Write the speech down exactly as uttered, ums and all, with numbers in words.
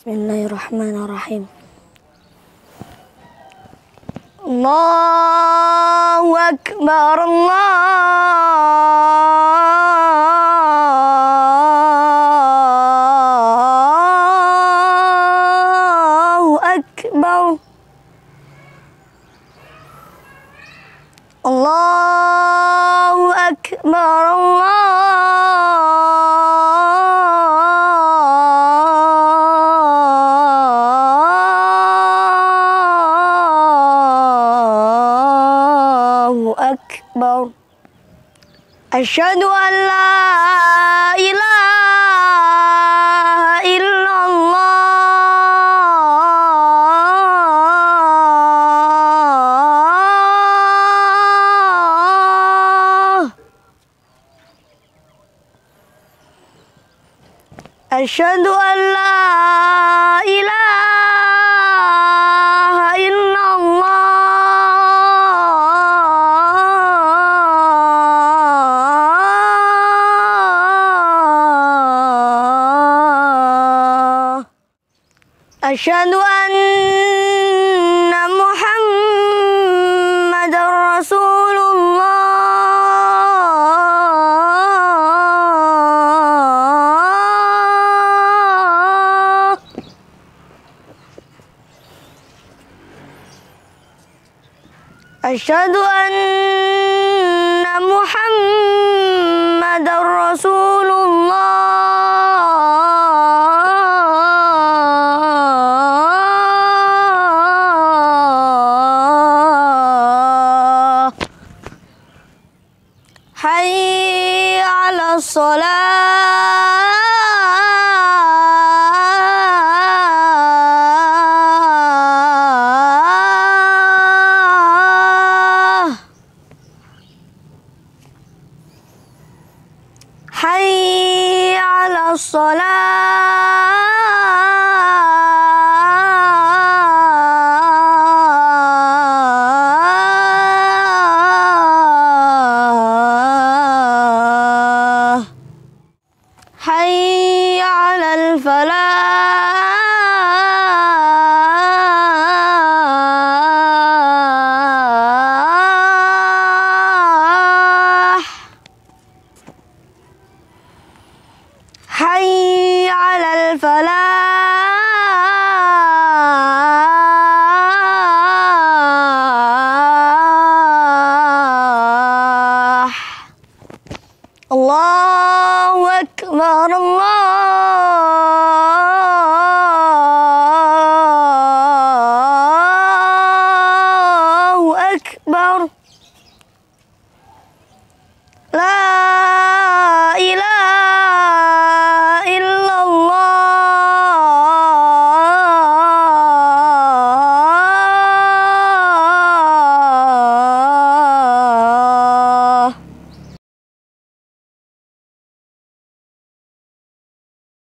Bismillahirrahmanirrahim. Allahu Akbar, Allahu Akbar. Allahu Akbar, Allahu Akbar. Asyhadu an la ilaha illallah. Asyhadu an la ilaha illallah. Asyhadu anna Muhammadar Rasulullah. Asyhadu anna Muhammadar Rasulullah. Hayya 'alas shalah. Hayya 'alas shalah. Hayya 'alal falah. Hayya 'alal falah. Allahu Akbar, Allahu Akbar. La